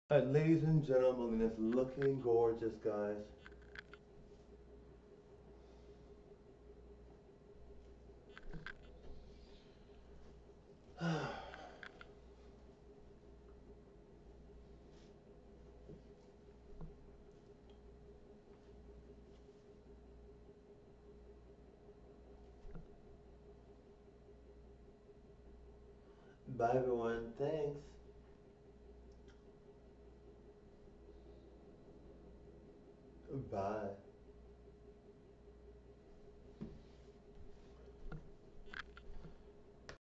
Ladies and gentlemen, it's looking gorgeous, guys. Bye, everyone. Thanks. Bye.